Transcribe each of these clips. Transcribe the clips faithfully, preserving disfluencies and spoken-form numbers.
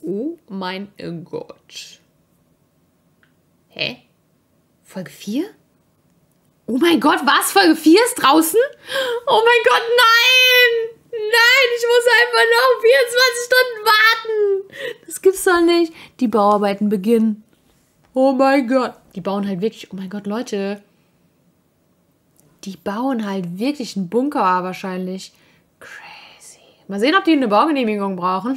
Oh mein Gott. Hä? Folge vier? Oh mein Gott, was? Folge vier ist draußen? Oh mein Gott, nein! Nein, ich muss einfach noch vierundzwanzig Stunden warten. Das gibt's doch nicht. Die Bauarbeiten beginnen. Oh mein Gott. Die bauen halt wirklich, oh mein Gott, Leute. Die bauen halt wirklich einen Bunker wahrscheinlich. Crazy. Mal sehen, ob die eine Baugenehmigung brauchen.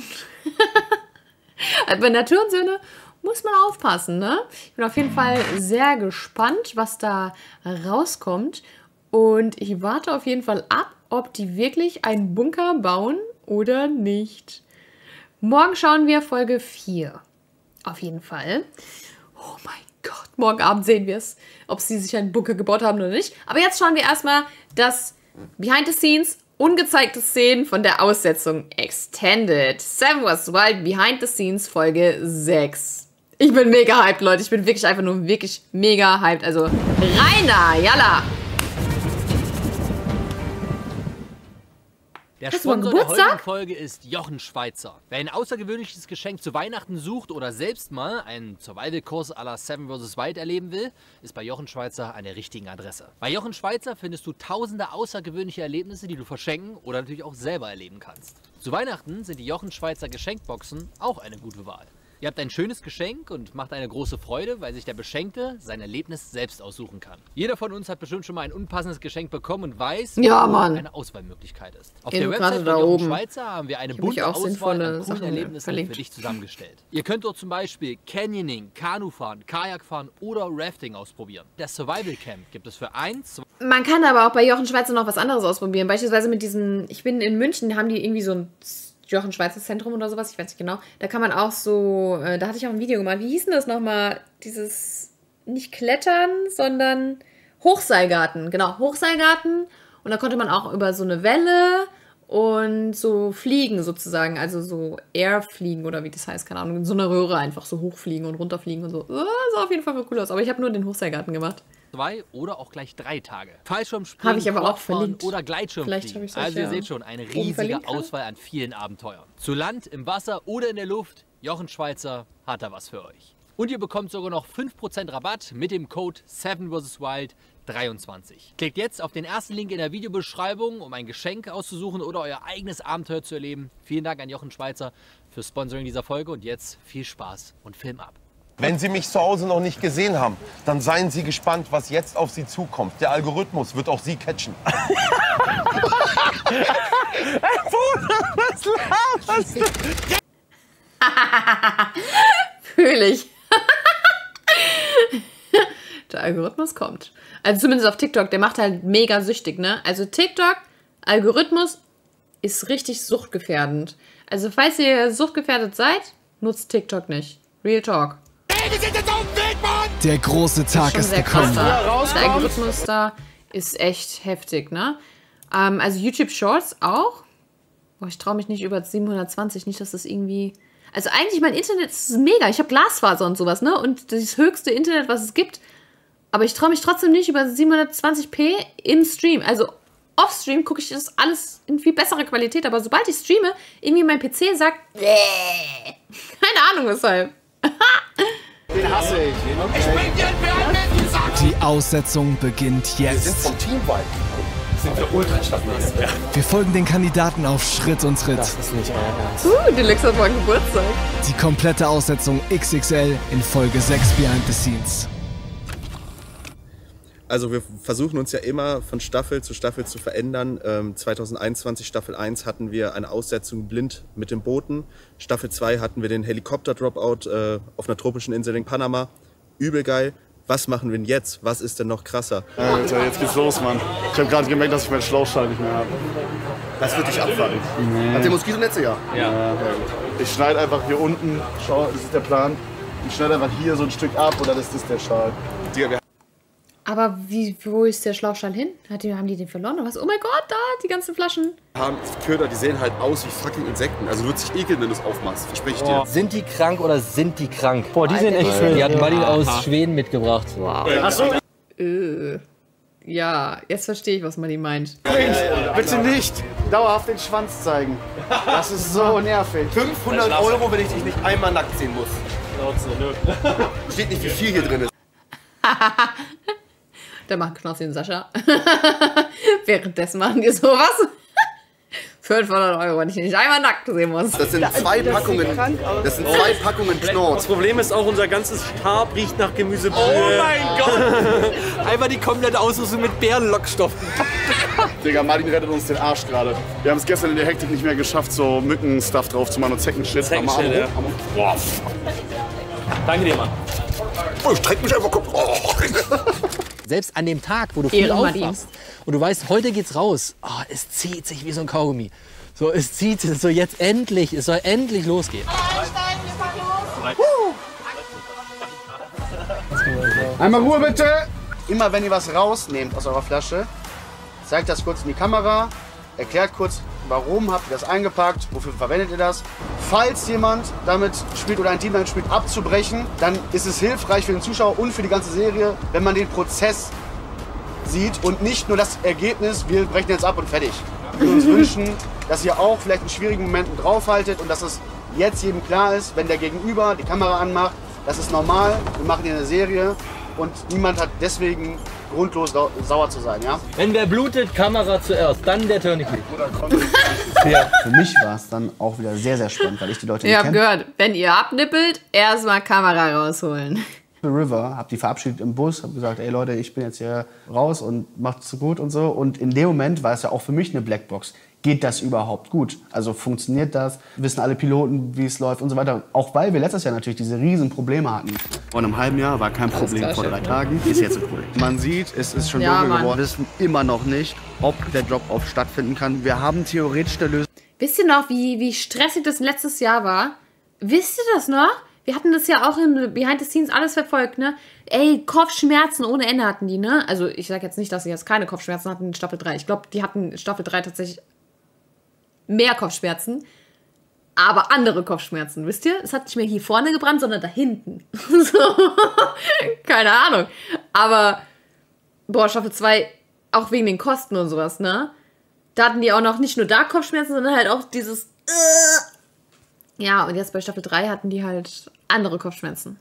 Bei Natur und Söhne muss man aufpassen, ne? Ich bin auf jeden Fall sehr gespannt, was da rauskommt. Und ich warte auf jeden Fall ab, ob die wirklich einen Bunker bauen oder nicht. Morgen schauen wir Folge vier. Auf jeden Fall. Oh mein Gott, morgen Abend sehen wir es, ob sie sich einen Bunker gebaut haben oder nicht. Aber jetzt schauen wir erstmal das Behind the Scenes, ungezeigte Szenen von der Aussetzung Extended. Seven Wars Wild Behind the Scenes Folge sechs. Ich bin mega hyped, Leute. Ich bin wirklich einfach nur wirklich mega hyped. Also, Rainer, yalla! Der Sponsor der heutigen Folge ist Jochen Schweizer. Wer ein außergewöhnliches Geschenk zu Weihnachten sucht oder selbst mal einen Survival-Kurs à la Seven versus. Wild erleben will, ist bei Jochen Schweizer an der richtigen Adresse. Bei Jochen Schweizer findest du tausende außergewöhnliche Erlebnisse, die du verschenken oder natürlich auch selber erleben kannst. Zu Weihnachten sind die Jochen Schweizer Geschenkboxen auch eine gute Wahl. Ihr habt ein schönes Geschenk und macht eine große Freude, weil sich der Beschenkte sein Erlebnis selbst aussuchen kann. Jeder von uns hat bestimmt schon mal ein unpassendes Geschenk bekommen und weiß, ja, wo Mann. eine Auswahlmöglichkeit ist. Auf Eben der Website von da Jochen oben. Schweizer haben wir eine bunte Auswahl an coolen Erlebnissen verlinkt. für dich zusammengestellt. Ihr könnt dort zum Beispiel Canyoning, Kanufahren, Kajakfahren oder Rafting ausprobieren. Das Survival Camp gibt es für eins. Man kann aber auch bei Jochen Schweizer noch was anderes ausprobieren. Beispielsweise mit diesen, ich bin in München, haben die irgendwie so ein Jochen Schweizer Zentrum oder sowas, ich weiß nicht genau. Da kann man auch so, äh, da hatte ich auch ein Video gemacht. Wie hieß denn das nochmal? Dieses, nicht Klettern, sondern Hochseilgarten. Genau, Hochseilgarten. Und da konnte man auch über so eine Welle und so fliegen sozusagen. Also so Airfliegen oder wie das heißt, keine Ahnung. In so einer Röhre einfach so hochfliegen und runterfliegen und so. Das sah auf jeden Fall cool aus. Aber ich habe nur den Hochseilgarten gemacht. Zwei oder auch gleich drei Tage. Fallschirmspringen, habe ich aber auch verlinkt. Oder Gleitschirmfliegen. Also ihr ja seht schon, eine riesige Auswahl an vielen Abenteuern. Zu Land, im Wasser oder in der Luft, Jochen Schweizer hat da was für euch. Und ihr bekommt sogar noch fünf Prozent Rabatt mit dem Code Seven versus. Wild dreiundzwanzig. Klickt jetzt auf den ersten Link in der Videobeschreibung, um ein Geschenk auszusuchen oder euer eigenes Abenteuer zu erleben. Vielen Dank an Jochen Schweizer für Sponsoring dieser Folge und jetzt viel Spaß und Film ab. Wenn Sie mich zu Hause noch nicht gesehen haben, dann seien Sie gespannt, was jetzt auf Sie zukommt. Der Algorithmus wird auch Sie catchen. Ey, Bruder, was laberst du? Fühl ich. Der Algorithmus kommt. Also zumindest auf TikTok, der macht halt mega süchtig, ne? Also TikTok, Algorithmus ist richtig suchtgefährdend. Also falls ihr suchtgefährdet seid, nutzt TikTok nicht. Real Talk. Der große Tag ist, ist gekommen. Der Algorithmus da ist echt heftig, ne? Ähm, also YouTube Shorts auch. Boah, ich traue mich nicht über siebenhundertzwanzig, nicht, dass das irgendwie... Also eigentlich mein Internet ist mega. Ich habe Glasfaser und sowas, ne? Und das höchste Internet, was es gibt. Aber ich traue mich trotzdem nicht über siebenhundertzwanzig p im Stream. Also off-Stream gucke ich das alles in viel bessere Qualität. Aber sobald ich streame, irgendwie mein P C sagt... Keine Ahnung weshalb. Den hasse ich. Okay. Ich bin dir Die Aussetzung beginnt jetzt. Wir sind vom Team Wild. Sind wir ultra stabil. Wir folgen den Kandidaten auf Schritt und Tritt. Das ist nicht euer Ernst. Uh, Deluxe hat morgen Geburtstag. Die komplette Aussetzung X X L in Folge sechs Behind the Scenes. Also wir versuchen uns ja immer von Staffel zu Staffel zu verändern. Ähm, zweitausendeinundzwanzig Staffel eins hatten wir eine Aussetzung blind mit den Booten. Staffel zwei hatten wir den Helikopter-Dropout äh, auf einer tropischen Insel in Panama. Übel geil. Was machen wir denn jetzt? Was ist denn noch krasser? Alter, jetzt geht's los, Mann. Ich habe gerade gemerkt, dass ich meinen Schlauchschal nicht mehr habe. Das wird dich abfangen. Nee. Hat der Moskitonetze? Ja. Ja. ja. Ich schneide einfach hier unten, schau, das ist der Plan. Ich schneide einfach hier so ein Stück ab oder das ist der Schal. Digga, wir Aber wie, wo ist der Schlauchschal hin? Hat die, haben die den verloren oder was? Oh mein Gott, da, die ganzen Flaschen. haben Köder, die sehen halt aus wie fucking Insekten. Also du würdest dich ekeln, wenn du es aufmachst. Verspreche ich dir. Sind die krank oder sind die krank? Boah, die sind echt schön. Die hat Martin aus Schweden mitgebracht. Wow. Achso. Äh. Ja, jetzt verstehe ich, was man die meint. Bitte nicht! dauerhaft den Schwanz zeigen. Das ist so nervig. fünfhundert Euro, wenn ich dich nicht einmal nackt sehen muss. Steht nicht, wie viel hier drin ist. Da macht Knossi und Sascha. Währenddessen machen die sowas. fünfhundert Euro, wenn ich nicht einmal nackt sehen muss. Das sind zwei Packungen, das sind zwei Packungen Knorr. Das Problem ist auch, unser ganzes Stab riecht nach Gemüsebrühe. Oh mein Gott! Einmal die komplette Ausrüstung mit Bärenlockstoffen. Digga, Martin rettet uns den Arsch gerade. Wir haben es gestern in der Hektik nicht mehr geschafft, so Mücken-Stuff drauf zu machen und Zeckenshit. Zeckenshit, ja. Boah. Danke dir, Mann. Oh, ich streck mich einfach kurz. Oh. Selbst an dem Tag, wo du früh aufwachst und du weißt, heute geht's raus, oh, es zieht sich wie so ein Kaugummi. So, es zieht sich, so jetzt endlich, es soll endlich losgehen. Einmal Ruhe bitte! Immer wenn ihr was rausnehmt aus eurer Flasche, zeigt das kurz in die Kamera, erklärt kurz, warum habt ihr das eingepackt, wofür verwendet ihr das. Falls jemand damit spielt oder ein Team damit spielt, abzubrechen, dann ist es hilfreich für den Zuschauer und für die ganze Serie, wenn man den Prozess sieht und nicht nur das Ergebnis, wir brechen jetzt ab und fertig. Wir uns wünschen, dass ihr auch vielleicht in schwierigen Momenten draufhaltet und dass es jetzt jedem klar ist, wenn der Gegenüber die Kamera anmacht, das ist normal, wir machen hier eine Serie und niemand hat deswegen grundlos sauer zu sein, ja? Wenn wer blutet, Kamera zuerst, dann der Tourniquet. Ja. Für mich war es dann auch wieder sehr, sehr spannend, weil ich die Leute Ihr nicht habt kenne. gehört, wenn ihr abnippelt, erstmal Kamera rausholen. River, hab die verabschiedet im Bus, hab gesagt, ey Leute, ich bin jetzt hier raus und macht's so gut und so. Und in dem Moment war es ja auch für mich eine Blackbox. Geht das überhaupt gut? Also funktioniert das? Wissen alle Piloten, wie es läuft und so weiter? Auch weil wir letztes Jahr natürlich diese riesen Probleme hatten. Vor einem halben Jahr war kein Problem, klar, vor drei Chef, Tagen ist jetzt ein Problem. Man sieht, es ist schon Ja, dunkel Mann. geworden. Wir wissen immer noch nicht, ob der Drop-Off stattfinden kann. Wir haben theoretisch eine Lösung. Wisst ihr noch, wie, wie stressig das letztes Jahr war? Wisst ihr das noch? Wir hatten das ja auch in Behind the Scenes alles verfolgt, ne? Ey, Kopfschmerzen ohne Ende hatten die, ne? Also ich sag jetzt nicht, dass sie jetzt keine Kopfschmerzen hatten in Staffel drei. Ich glaube, die hatten in Staffel drei tatsächlich mehr Kopfschmerzen, aber andere Kopfschmerzen, wisst ihr? Es hat nicht mehr hier vorne gebrannt, sondern da hinten. So. Keine Ahnung. Aber, boah, Staffel zwei, auch wegen den Kosten und sowas, ne? Da hatten die auch noch nicht nur da Kopfschmerzen, sondern halt auch dieses... Ja, und jetzt bei Staffel drei hatten die halt andere Kopfschmerzen.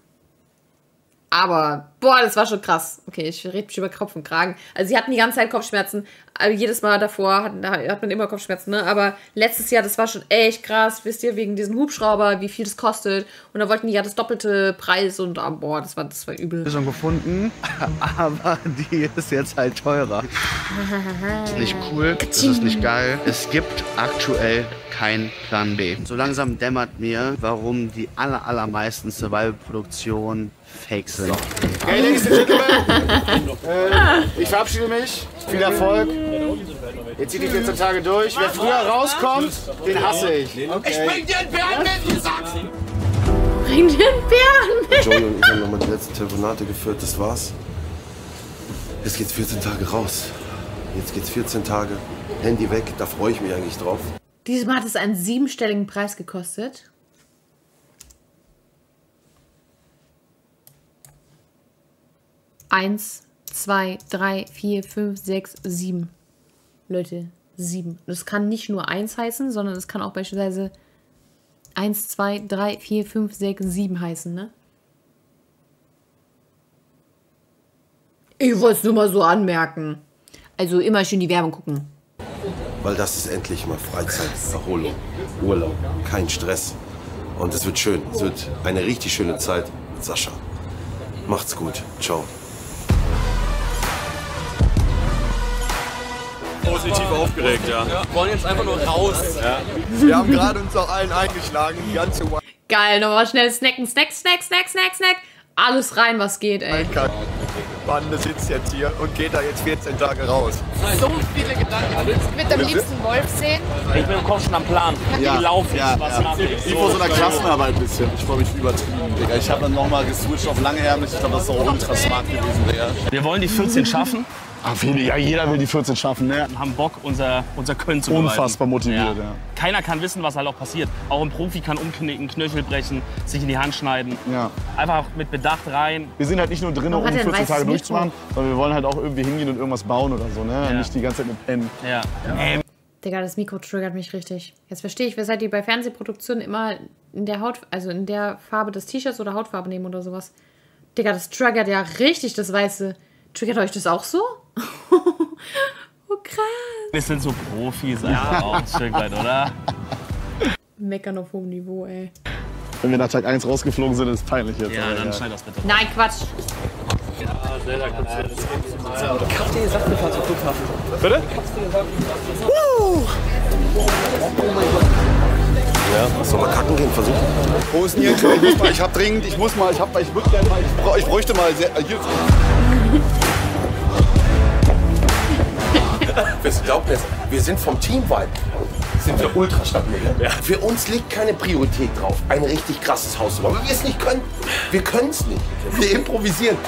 Aber, boah, das war schon krass. Okay, ich rede mich über Kopf und Kragen. Also sie hatten die ganze Zeit Kopfschmerzen. Aber jedes Mal davor hat, hat man immer Kopfschmerzen, ne? Aber letztes Jahr, das war schon echt krass. Wisst ihr, wegen diesen Hubschrauber, wie viel das kostet. Und da wollten die ja das doppelte Preis. Und, oh, boah, das war, das war übel. Lösung gefunden, aber die ist jetzt halt teurer. Das ist nicht cool, das ist nicht geil. Es gibt aktuell kein Plan B. So langsam dämmert mir, warum die aller, allermeisten Survival-Produktionen fake sind. Okay, Ladies and Gentlemen, äh, ich verabschiede mich. Viel Erfolg. Jetzt zieht die vierzehn Tage durch. Wer früher rauskommt, den hasse ich. Okay. Ich bring dir einen Bären mit, ihr sagt's. Bring den Bären mit! Joey und ich haben nochmal die letzten Telefonate geführt, das war's. Jetzt geht's vierzehn Tage raus. Jetzt geht's vierzehn Tage. Handy weg, da freue ich mich eigentlich drauf. Diesmal hat es einen siebenstelligen Preis gekostet. Eins, zwei, drei, vier, fünf, sechs, sieben. Leute, sieben. Das kann nicht nur eins heißen, sondern es kann auch beispielsweise eins, zwei, drei, vier, fünf, sechs, sieben heißen, ne? Ich wollte es nur mal so anmerken. Also immer schön die Werbung gucken. Weil das ist endlich mal Freizeit, Erholung, Urlaub, kein Stress. Und es wird schön. Es wird eine richtig schöne Zeit mit Sascha. Macht's gut. Ciao. Positiv aufgeregt, ja. Wir wollen jetzt einfach nur raus. Ja. Wir haben gerade uns auch allen eingeschlagen, die ganze Geil, nochmal schnell snacken, snack, snack, snack, snack, snack. Alles rein, was geht, ey. Bande sitzt jetzt hier und geht da jetzt vierzehn Tage raus. So viele Gedanken. Ich würde am liebsten Wolf sehen. Ich bin im Kopf schon am Plan. Ja, Wie laufe ich? ja, Was ja. mache ich? Wie vor so einer Klassenarbeit ein bisschen. Ich freue mich übertrieben, Digga. Ich habe dann nochmal geswitcht auf langärmlich. Ich glaube, das ist auch ultra smart gewesen wäre. Wir wollen die vierzehn schaffen. Ja, jeder will die vierzehn schaffen, ne? Und haben Bock, unser, unser Können zu beweisen. Unfassbar motiviert, Ja. ja. Keiner kann wissen, was halt auch passiert. Auch ein Profi kann umknicken, Knöchel brechen, sich in die Hand schneiden. Ja. Einfach mit Bedacht rein. Wir sind halt nicht nur drin, um Warum hat er ein vierzehn Tage weißes durchzumachen, sondern wir wollen halt auch irgendwie hingehen und irgendwas bauen oder so, ne? Ja. Nicht die ganze Zeit mit pennen. Ja. Der Digga, das Mikro triggert mich richtig. Jetzt verstehe ich, weshalb die bei Fernsehproduktionen immer in der Haut, also in der Farbe des T-Shirts oder Hautfarbe nehmen oder sowas. Digga, das triggert ja richtig, das Weiße. Triggert euch das auch so? Oh, krass. Wir sind so Profis, einfach auch ein Stück weit, oder? Meckern auf hohem Niveau, ey. Wenn wir nach Tag eins rausgeflogen sind, ist es peinlich jetzt. Ja, dann schneid das bitte. Nein, Quatsch. Ja, schneller kommst du. Kaffee sagt, wir fahren zum Flughafen. Bitte? Oh mein Gott. Ja, soll mal kacken gehen, versuchen? Wo ist denn hier? Ich muss mal, ich hab dringend, ich muss mal, ich hab, ich würde gerne mal, ich, bra, ich bräuchte mal sehr, hier. Was glaubt ihr? Wir sind vom Team Vibe. Sind wir ultra stabil. Ja. Für uns liegt keine Priorität drauf, ein richtig krasses Haus zu bauen. Wenn wir es nicht können, wir können es nicht. Wir improvisieren.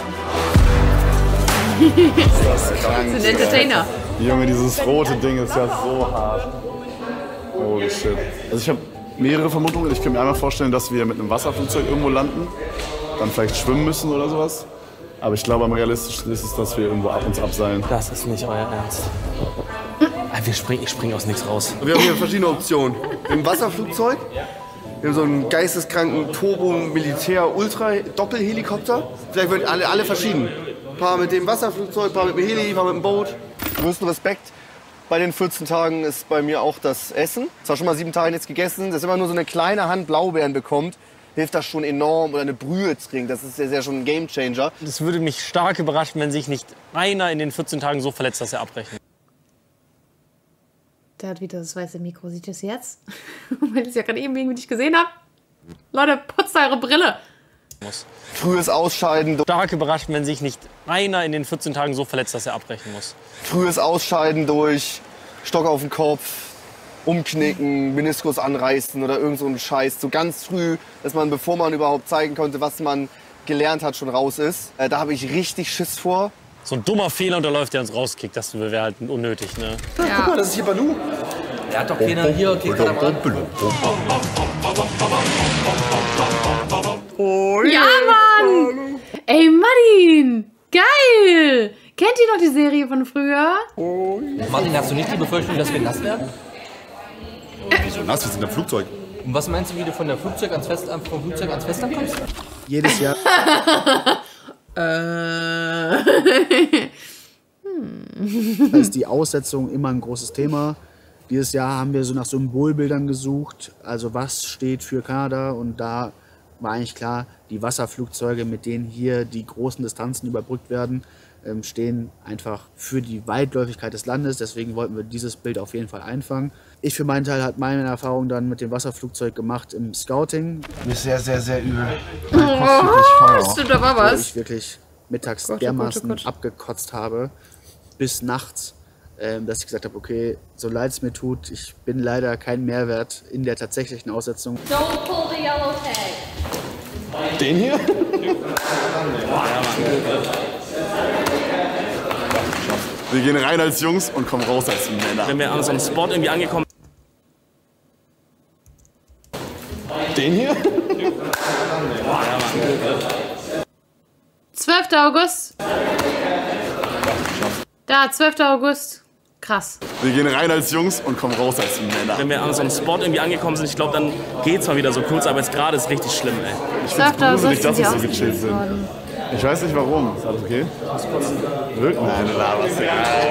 Das ist krank. Das ist ein Entertainer. Junge, dieses rote Ding ist ja so hart. Holy shit. Also ich habe mehrere Vermutungen. Ich kann mir einmal vorstellen, dass wir mit einem Wasserflugzeug irgendwo landen, dann vielleicht schwimmen müssen oder sowas. Aber ich glaube, am realistischsten ist es, dass wir irgendwo ab uns abseilen. Das ist nicht euer Ernst. Wir springen, ich springe aus nichts raus. Wir haben hier verschiedene Optionen. Im Wasserflugzeug, wir haben so einen geisteskranken Turbo-Militär-Ultra-Doppelhelikopter. Vielleicht werden alle, alle verschieden. Ein paar mit dem Wasserflugzeug, ein paar mit dem Heli, ein paar mit dem Boot. Größten Respekt. Bei den vierzehn Tagen ist bei mir auch das Essen. Zwar schon mal sieben Tage jetzt gegessen, dass immer nur so eine kleine Hand Blaubeeren bekommt, hilft das schon enorm. Oder eine Brühe trinkt, das ist ja sehr schon ein Gamechanger. Es würde mich stark überraschen, wenn sich nicht einer in den vierzehn Tagen so verletzt, dass er abbrechen. Der hat wieder das weiße Mikro. Sieht ihr es jetzt? Weil ich es ja gerade eben irgendwie nicht gesehen habe. Leute, putzt eure Brille. Muss. Frühes Ausscheiden. Stark überrascht, wenn sich nicht einer in den vierzehn Tagen so verletzt, dass er abbrechen muss. Frühes Ausscheiden durch Stock auf den Kopf, umknicken, Meniskus anreißen oder irgend so ein Scheiß. So ganz früh, dass man, bevor man überhaupt zeigen konnte, was man gelernt hat, schon raus ist. Äh, da habe ich richtig Schiss vor. So ein dummer Fehler und der läuft, der uns rauskickt. Das wäre halt unnötig, ne? Ja. Guck mal, das ist hier Balu. Er hat doch keiner hier. Okay, Ja, Mann! Ey, Martin! Geil! Kennt ihr noch die Serie von früher? Martin, hast du nicht die Befürchtung, dass wir nass werden? Wieso nass? Wir sind im Flugzeug. Und was meinst du, wie du von der Flugzeug ans Festland, vom Flugzeug ans Festland kommst? Jedes Jahr. äh. hm. Da ist die Aussetzung immer ein großes Thema. Dieses Jahr haben wir so nach Symbolbildern gesucht. Also was steht für Kanada? Und da war eigentlich klar, die Wasserflugzeuge, mit denen hier die großen Distanzen überbrückt werden, stehen einfach für die Weitläufigkeit des Landes. Deswegen wollten wir dieses Bild auf jeden Fall einfangen. Ich für meinen Teil habe meine Erfahrung dann mit dem Wasserflugzeug gemacht im Scouting. Mir ist sehr, sehr, sehr übel. Oh, stimmt, da war was. Wo ich wirklich mittags Gott, dermaßen Gott, Gott. abgekotzt habe, bis nachts, ähm, dass ich gesagt habe, okay, so leid es mir tut, ich bin leider kein Mehrwert in der tatsächlichen Aussetzung. Don't pull the yellow tag. Den hier? Wir gehen rein als Jungs und kommen raus als Männer. Wenn wir an so einem Spot irgendwie angekommen Den hier? zwölfter August. Da, zwölfter August. Krass. Wir gehen rein als Jungs und kommen raus als Männer. Wenn wir an so einem Spot irgendwie angekommen sind, ich glaube, dann geht's mal wieder so kurz, aber jetzt gerade ist richtig schlimm, ey. Ich find's gruselig, dass wir so gechillt sind. Ich weiß nicht warum. Ist alles okay? Wirklich? Nein, du laberst.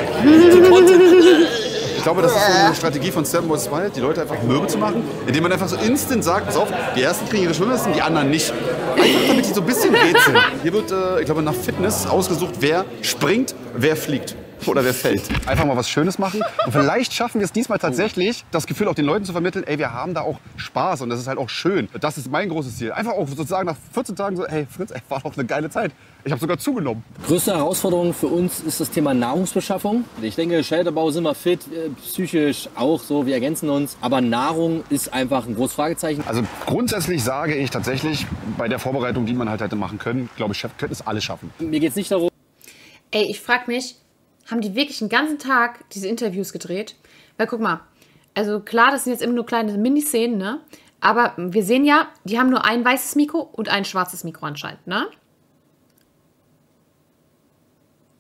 Ich glaube, das ist so eine Strategie von Seven vs. Wild, die Leute einfach mürbe zu machen, indem man einfach so instant sagt, pass auf, die ersten kriegen ihre Schwimmwesten, die anderen nicht. Einfach damit die so ein bisschen rätseln. Hier wird, äh, ich glaube, nach Fitness ausgesucht, wer springt, wer fliegt. Oder wer fällt. Einfach mal was Schönes machen. Und vielleicht schaffen wir es diesmal tatsächlich, das Gefühl auch den Leuten zu vermitteln, ey, wir haben da auch Spaß und das ist halt auch schön. Das ist mein großes Ziel. Einfach auch sozusagen nach vierzehn Tagen so, hey Fritz, ey, war doch eine geile Zeit. Ich habe sogar zugenommen. Größte Herausforderung für uns ist das Thema Nahrungsbeschaffung. Ich denke, Shelterbau sind wir fit, psychisch auch so, wir ergänzen uns. Aber Nahrung ist einfach ein großes Fragezeichen. Also grundsätzlich sage ich tatsächlich, bei der Vorbereitung, die man halt hätte machen können, glaube ich, könnten es alle schaffen. Mir geht es nicht darum... Ey, ich frag mich, haben die wirklich den ganzen Tag diese Interviews gedreht? Weil guck mal, also klar, das sind jetzt immer nur kleine Miniszenen, ne? Aber wir sehen ja, die haben nur ein weißes Mikro und ein schwarzes Mikro anscheinend, ne?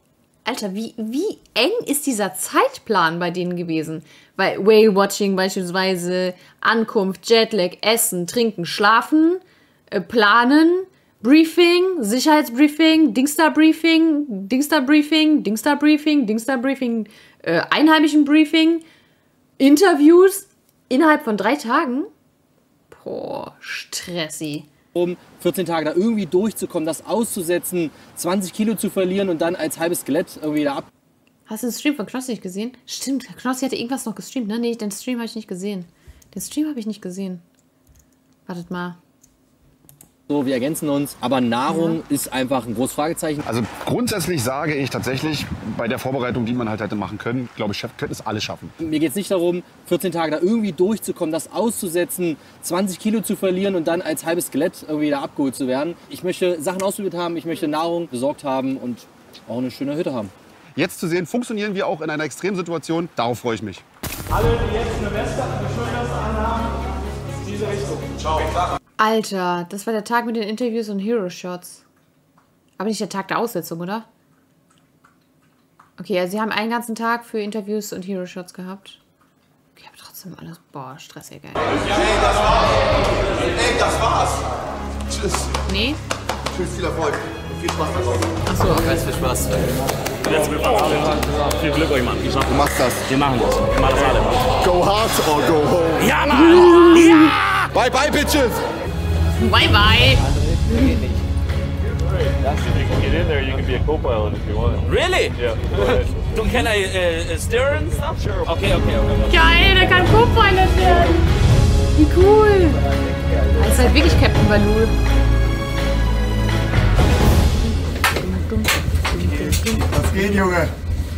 Alter, wie, wie eng ist dieser Zeitplan bei denen gewesen? Weil Whale-Watching beispielsweise, Ankunft, Jetlag, Essen, Trinken, Schlafen, äh, Planen, Briefing, Sicherheitsbriefing, Dingster-Briefing, Dingster-Briefing, Dingster-Briefing, Dingster-Briefing, äh, Einheimischen-Briefing, Interviews innerhalb von drei Tagen? Boah, stressig. Um vierzehn Tage da irgendwie durchzukommen, das auszusetzen, zwanzig Kilo zu verlieren und dann als halbes Skelett irgendwie da ab. Hast du den Stream von Knossi nicht gesehen? Stimmt, Knossi hatte irgendwas noch gestreamt, ne? Nee, den Stream habe ich nicht gesehen. Den Stream habe ich nicht gesehen. Wartet mal. So, wir ergänzen uns, aber Nahrung ja. ist einfach ein großes Fragezeichen. Also grundsätzlich sage ich tatsächlich, bei der Vorbereitung, die man halt hätte machen können, glaube ich, könnte es alle schaffen. Mir geht es nicht darum, vierzehn Tage da irgendwie durchzukommen, das auszusetzen, zwanzig Kilo zu verlieren und dann als halbes Skelett irgendwie da abgeholt zu werden. Ich möchte Sachen ausprobiert haben, ich möchte Nahrung besorgt haben und auch eine schöne Hütte haben. Jetzt zu sehen, funktionieren wir auch in einer Extremsituation, darauf freue ich mich. Alle, die jetzt eine Weste, eine Schulweste anhaben, diese Richtung. Ciao. Alter, das war der Tag mit den Interviews und Hero-Shots. Aber nicht der Tag der Aussetzung, oder? Okay, also sie haben einen ganzen Tag für Interviews und Hero-Shots gehabt. Okay, aber trotzdem alles... Boah, stressig, ey. Ey, das war's. Ey, das war's. Tschüss. Nee? Tschüss, viel Erfolg. Viel Spaß dabei. Achso, okay. Ganz viel Spaß. Jetzt viel Glück euch, Mann. Du machst das. Wir machen das. Wir machen das alle. Go hard or go home. Ja, Mann! Ja! Bye, bye, bitches! Bye, bye! Get in there, you can be a co-pilot if you want. Really? Yeah. So can I uh, steer and stuff? Sure. Okay, okay, okay. Geil, der kann Co-Pilot werden! Wie cool! Er ist halt wirklich Captain Baloo. Was geht, Junge?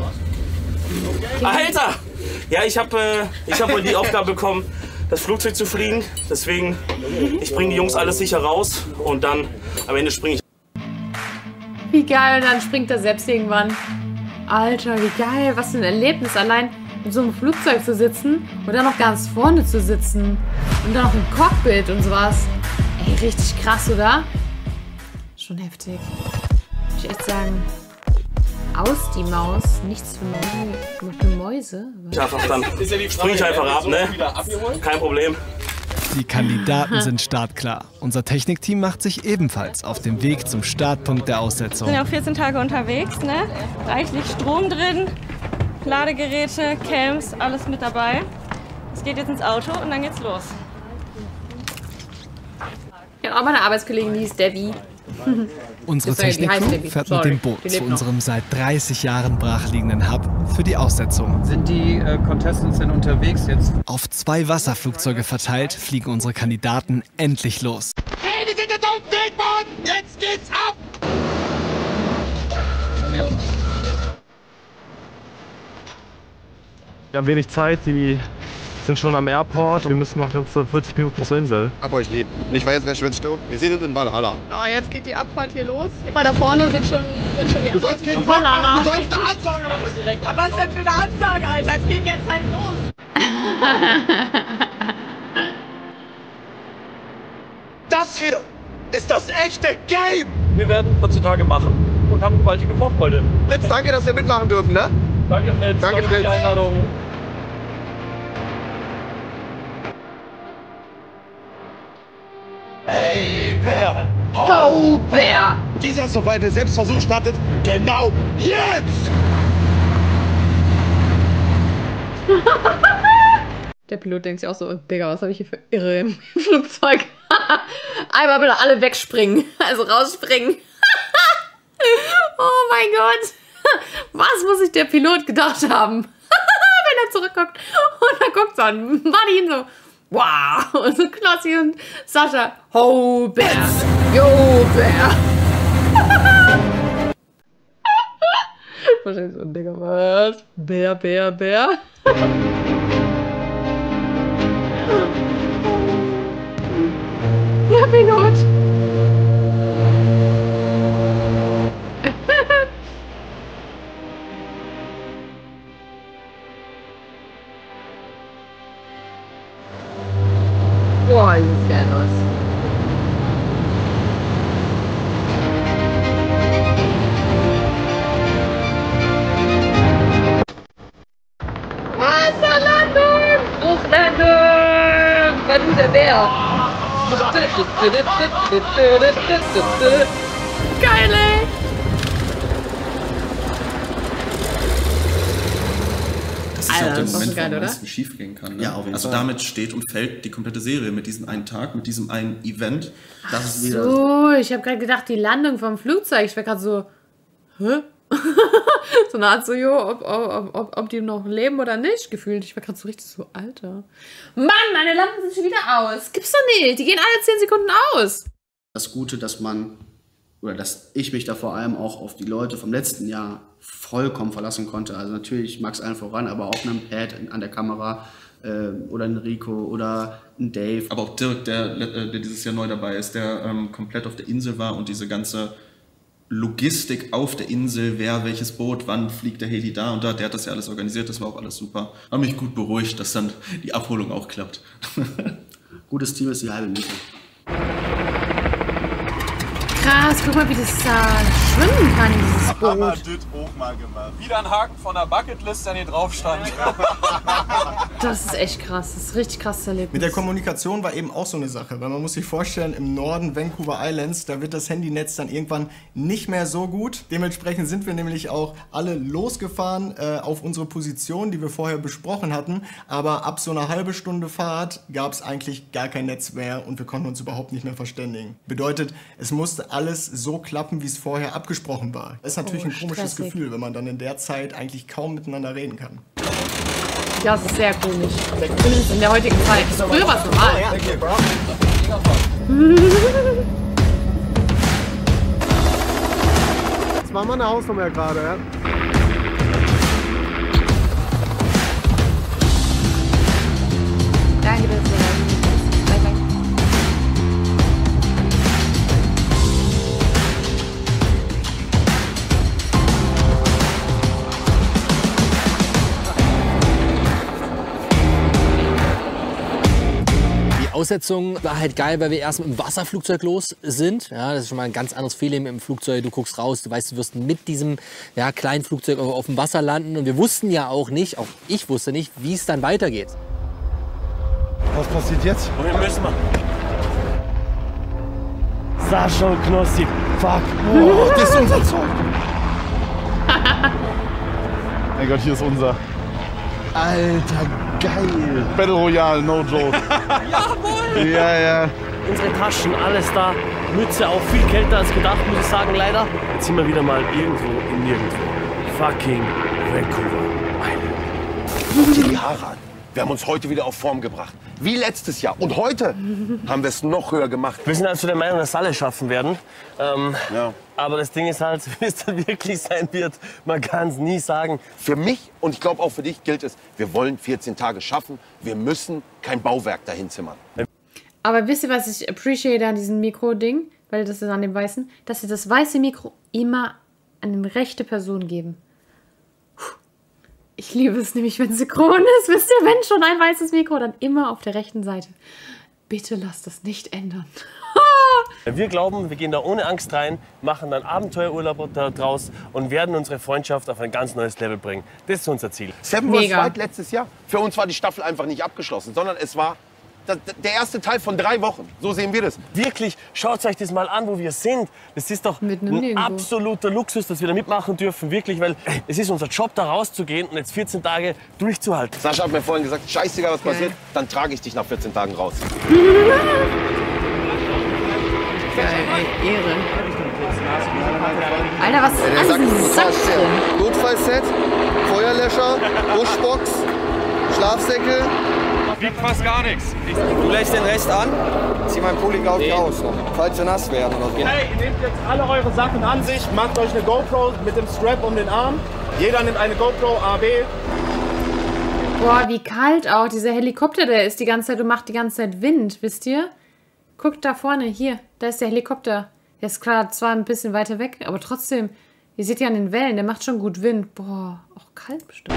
Alter! Ja, ich habe äh, ich hab wohl die Aufgabe bekommen, das Flugzeug zu fliegen. Deswegen, ich bringe die Jungs alles sicher raus und dann am Ende springe ich. Wie geil, und dann springt er selbst irgendwann. Alter, wie geil, was für ein Erlebnis, allein in so einem Flugzeug zu sitzen und dann noch ganz vorne zu sitzen. Und dann noch im Cockpit und sowas. Ey, richtig krass, oder? Schon heftig. Muss ich echt sagen. Aus die Maus, nichts für, Mäu für Mäuse. Ich einfach dann springe ich einfach ab, ne? Kein Problem. Die Kandidaten sind startklar. Unser Technikteam macht sich ebenfalls auf den Weg zum Startpunkt der Aussetzung. Wir sind ja auch vierzehn Tage unterwegs, ne? Reichlich Strom drin, Ladegeräte, Cams, alles mit dabei. Es geht jetzt ins Auto und dann geht's los. Ich habe auch meine Arbeitskollegin, die ist Debbie. Unsere Technik-Crew fährt mit dem Boot zu unserem seit dreißig Jahren brachliegenden Hub für die Aussetzung. Sind die äh, Contestants denn unterwegs jetzt? Auf zwei Wasserflugzeuge verteilt fliegen unsere Kandidaten endlich los. Ladies in the Don't Take Mann! Jetzt geht's ab! Wir haben wenig Zeit, die sind schon am Airport. Wir müssen noch vierzig Minuten zur Insel. Hab euch lieb. Nicht weiß, wer schwitzt. Wir sehen uns in Valhalla. Oh, jetzt geht die Abfahrt hier los. Mal da vorne sind schon, sind schon die Du sollst keinen Valhalla. Du sollst eine Ansage machen direkt. Aber was denn für eine Ansage, Alter? Es geht jetzt halt los. Das hier ist das echte Game. Wir werden vierzehn Tage machen und haben gewaltige Vorfreude. Fritz, danke, dass wir mitmachen dürfen, ne? Danke, Fritz. Danke, für die Einladung. Hey, Bär! Oh, Bär! Dieser soweit der Selbstversuch startet, genau jetzt! Der Pilot denkt sich auch so, Digga, was habe ich hier für Irre im Flugzeug? Einmal bitte alle wegspringen, also rausspringen. Oh mein Gott. Was muss sich der Pilot gedacht haben? Wenn er zurückguckt und dann guckt so an Buddy so, wow. Und so Knossi und Sascha, ho, Bär, yo, Bär. Wahrscheinlich so, Digga, was? Bär, Bär, Bär. Ja, Pilot. Boah, das ist geil los. Geil, ey! Das ist Alter, auch der das Moment, geil, wo am oder? meisten schief gehen kann. Ne? Ja, auf jeden also Fall. damit steht und fällt die komplette Serie mit diesem einen Tag, mit diesem einen Event. Das Ach ist wieder so, ich habe gerade gedacht, die Landung vom Flugzeug. Ich war gerade so, hä? So eine Art so, jo, ob, ob, ob, ob die noch leben oder nicht, gefühlt. Ich war gerade so richtig so, Alter. Mann, meine Lampen sind schon wieder aus. Gibt's doch nicht. Die gehen alle zehn Sekunden aus. Das Gute, dass man, oder dass ich mich da vor allem auch auf die Leute vom letzten Jahr vollkommen verlassen konnte. Also natürlich Max allen voran, aber auch einen Pat an der Kamera äh, oder ein Rico oder ein Dave. Aber auch Dirk, der, der dieses Jahr neu dabei ist, der ähm, komplett auf der Insel war und diese ganze Logistik auf der Insel, wer welches Boot, wann fliegt der Heli da und da, der hat das ja alles organisiert, das war auch alles super. Hat mich gut beruhigt, dass dann die Abholung auch klappt. Gutes Team ist die halbe Miete. Krass, guck mal, wie das da schwimmen kann, dieses Boot. Hammer, das auch mal gemacht. Wieder ein Haken von der Bucketlist, der hier drauf stand. Das ist echt krass, das ist richtig krasses Erlebnis. Mit der Kommunikation war eben auch so eine Sache, weil man muss sich vorstellen, im Norden Vancouver Islands, da wird das Handynetz dann irgendwann nicht mehr so gut. Dementsprechend sind wir nämlich auch alle losgefahren äh, auf unsere Position, die wir vorher besprochen hatten. Aber ab so einer halben Stunde Fahrt gab es eigentlich gar kein Netz mehr und wir konnten uns überhaupt nicht mehr verständigen. Bedeutet, es musste alles so klappen, wie es vorher abgesprochen war. Das ist natürlich Oh, ein komisches stressig. Gefühl, wenn man dann in der Zeit eigentlich kaum miteinander reden kann. Ja, das ist sehr komisch. Zumindest in der heutigen Zeit. Früher war es normal. Jetzt machen wir eine Hausnummer gerade, ja? Danke, dass ihr da seid. Die Aussetzung war halt geil, weil wir erst mit dem Wasserflugzeug los sind. Ja, das ist schon mal ein ganz anderes Feeling mit dem Flugzeug. Du guckst raus, du weißt, du wirst mit diesem ja, kleinen Flugzeug auf dem Wasser landen. Und wir wussten ja auch nicht, auch ich wusste nicht, wie es dann weitergeht. Was passiert jetzt? Wohin müssen wir? Sascha und Knossi. Fuck. Oh, das ist unser Zeug. Mein Gott, hier ist unser. Alter, geil. Battle Royale, no joke. Jawohl! Ja, ja. Unsere Taschen, alles da. Mütze auch viel kälter als gedacht, muss ich sagen, leider. Jetzt sind wir wieder mal irgendwo in nirgendwo. Fucking Vancouver Island. Guck dir die Haare an. Wir haben uns heute wieder auf Form gebracht. Wie letztes Jahr. Und heute haben wir es noch höher gemacht. Wir sind also der Meinung, dass alle schaffen werden. Ähm, ja. Aber das Ding ist halt, wie es dann wirklich sein wird, man kann es nie sagen. Für mich und ich glaube auch für dich gilt es, wir wollen vierzehn Tage schaffen. Wir müssen kein Bauwerk dahin zimmern. Aber wisst ihr, was ich appreciate an diesem Mikro-Ding? Weil das ist an dem Weißen. Dass sie das weiße Mikro immer an eine rechte Person geben. Ich liebe es nämlich, wenn synchron ist. Wisst ihr, wenn schon ein weißes Mikro, dann immer auf der rechten Seite. Bitte lasst das nicht ändern. Wir glauben, wir gehen da ohne Angst rein, machen dann Abenteuerurlaub daraus und werden unsere Freundschaft auf ein ganz neues Level bringen. Das ist unser Ziel. Seven Wars White letztes Jahr. Für uns war die Staffel einfach nicht abgeschlossen, sondern es war der erste Teil von drei Wochen. So sehen wir das. Wirklich, schaut euch das mal an, wo wir sind. Das ist doch ein Nirgendwo. absoluter Luxus, dass wir da mitmachen dürfen. Wirklich, weil es ist unser Job, da rauszugehen und jetzt vierzehn Tage durchzuhalten. Sascha hat mir vorhin gesagt, scheißegal was passiert, dann trage ich dich nach vierzehn Tagen raus. Geil, ey, Ehre. Alter, was ist Der alles Sack in ist diesem Sack total schwer. drin? Notfallset, Feuerlöscher, Buschbox, Schlafsäcke. Wiegt fast gar nichts. Du lässt den Rest an, zieh meinen Pulli glaube ich aus, falls wir nass werden oder so. Hey, ihr nehmt jetzt alle eure Sachen an sich, macht euch eine GoPro mit dem Strap um den Arm. Jeder nimmt eine GoPro A B. Boah, wie kalt auch. Dieser Helikopter, der ist die ganze Zeit und macht die ganze Zeit Wind, wisst ihr? Guckt da vorne, hier, da ist der Helikopter. Der ist klar zwar ein bisschen weiter weg, aber trotzdem, ihr seht ja an den Wellen, der macht schon gut Wind. Boah, auch kalt bestimmt.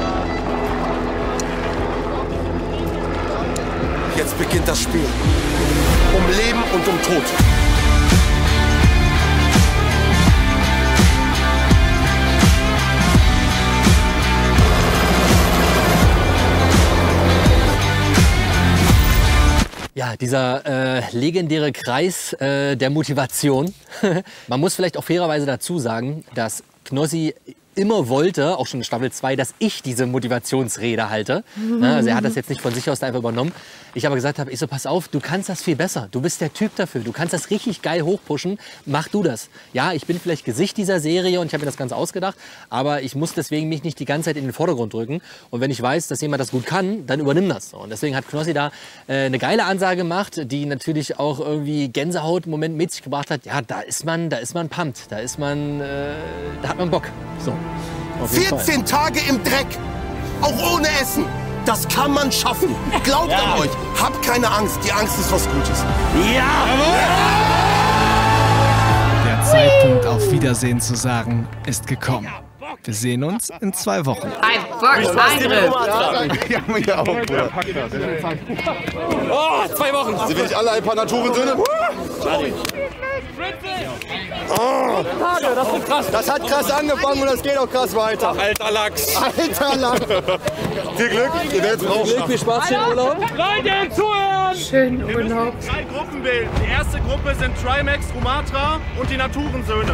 Jetzt beginnt das Spiel. Um Leben und um Tod. Ja, dieser äh, legendäre Kreis äh, der Motivation. Man muss vielleicht auch fairerweise dazu sagen, dass Knossi immer wollte, auch schon in Staffel zwei, dass ich diese Motivationsrede halte. Mhm. Also er hat das jetzt nicht von sich aus da einfach übernommen. Ich aber gesagt habe, ich so, pass auf, du kannst das viel besser. Du bist der Typ dafür. Du kannst das richtig geil hochpushen. Mach du das. Ja, ich bin vielleicht Gesicht dieser Serie und ich habe mir das Ganze ausgedacht, aber ich muss deswegen mich nicht die ganze Zeit in den Vordergrund drücken. Und wenn ich weiß, dass jemand das gut kann, dann übernimm das. Und deswegen hat Knossi da äh, eine geile Ansage gemacht, die natürlich auch irgendwie Gänsehaut im Moment mit sich gebracht hat. Ja, da ist man, da ist man pumped. Da ist man, äh, da hat man Bock. So. vierzehn Tage im Dreck, auch ohne Essen. Das kann man schaffen. Glaubt ja. an euch. Habt keine Angst. Die Angst ist was Gutes. Ja! Der Zeitpunkt, auf Wiedersehen zu sagen, ist gekommen. Wir sehen uns in zwei Wochen. Ein Boxeingriff. Oh, zwei Wochen. Sie will nicht alle ein paar Naturensöhne? Oh. Das wird krass. Das hat krass angefangen und das geht auch krass weiter. Alter Lachs. Alter Lachs. Viel Glück. Ihr werdet brauchen. Viel Glück, viel Spaß, schönen Urlaub. Leute, zuhören. Schönen Urlaub. Drei Gruppen bilden. Die erste Gruppe sind Trimax, Rumatra und die Naturensöhne.